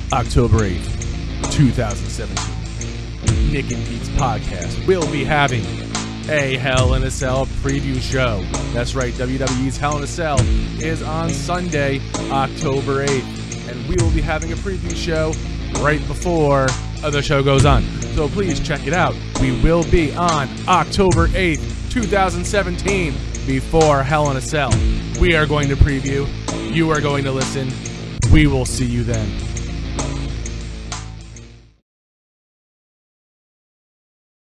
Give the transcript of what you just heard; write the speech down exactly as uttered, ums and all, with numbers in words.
October eighth, two thousand seventeen, Nick and Pete's podcast will be having a Hell in a Cell preview show. That's right, W W E's Hell in a Cell is on Sunday, October eighth, and we will be having a preview show right before the show goes on. So please check it out. We will be on October eighth, two thousand seventeen, before Hell in a Cell. We are going to preview. You are going to listen. We will see you then.